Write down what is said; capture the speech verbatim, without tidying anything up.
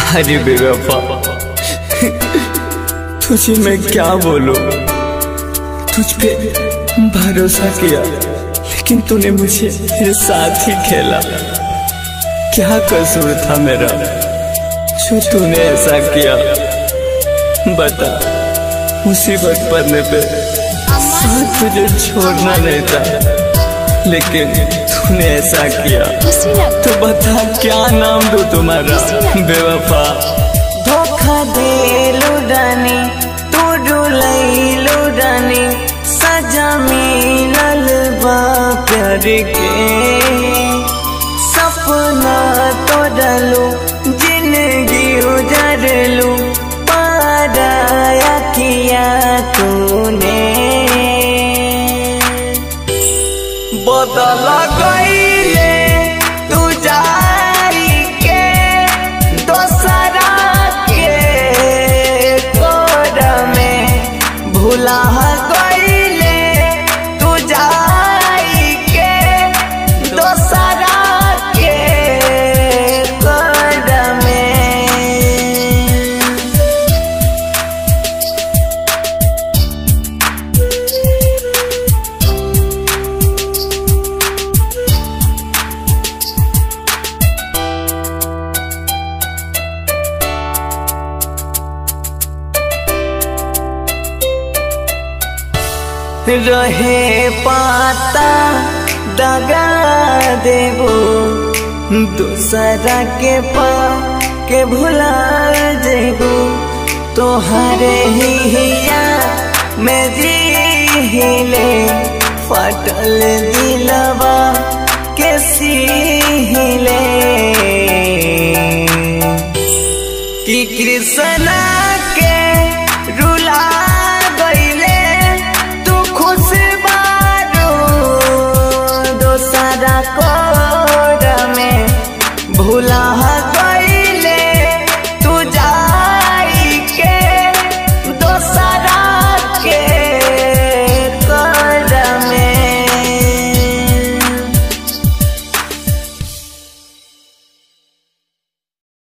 अरे बेवफा तुझे मैं क्या बोलूं, तुझ पे भरोसा किया लेकिन तूने मुझे मेरे साथ ही खेला। क्या कसूर था मेरा जो तूने ऐसा किया? बता, मुसीबत पड़ने पे साथ तुझे छोड़ना नहीं था, लेकिन तूने ऐसा किया। तो बता क्या नाम दूं तुम्हारा? बेवफा धोखा दे लुडानी तू डुलैलु डानी, सजा मिलल बा प्यार के। सपना तोड़लू जिंदगी उजड़लू, पाराया किया तूने। बदल गईले तू जाई के दोसरा के कोड में, भुला गईले तू जाई के दोसरा के कोड में। रहे पाता दगा देबो दूसरा के पा के भुला जेबो, तोहरे ही हिया में जीले फटल दिलवा के सीले। कि कृष्णा के रुला गईले तू खुश बारू दोसरा कोड में, भुला